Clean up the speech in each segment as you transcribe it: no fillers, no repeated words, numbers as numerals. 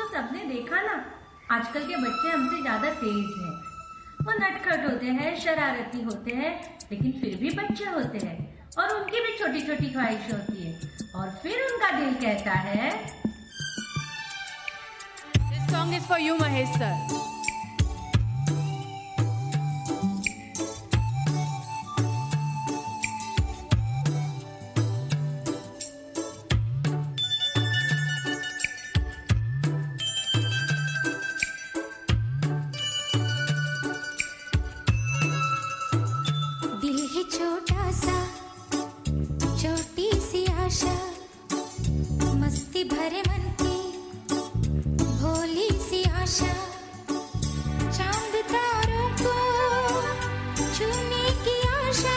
सबने देखा ना, आजकल के बच्चे हमसे ज्यादा तेज हैं। वो नटखट होते हैं, शरारती होते हैं, लेकिन फिर भी बच्चे होते हैं और उनकी भी छोटी छोटी ख्वाहिश होती है और फिर उनका दिल कहता है। This song is for you, Mahesh sir. छोटा सा छोटी सी आशा, मस्ती भरे मन की भोली सी आशा, चांद तारों को छूने की आशा,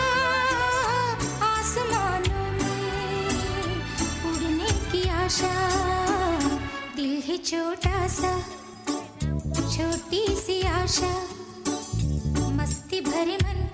आसमानों में उड़ने की आशा। दिल है छोटा सा छोटी सी आशा, मस्ती भरे मन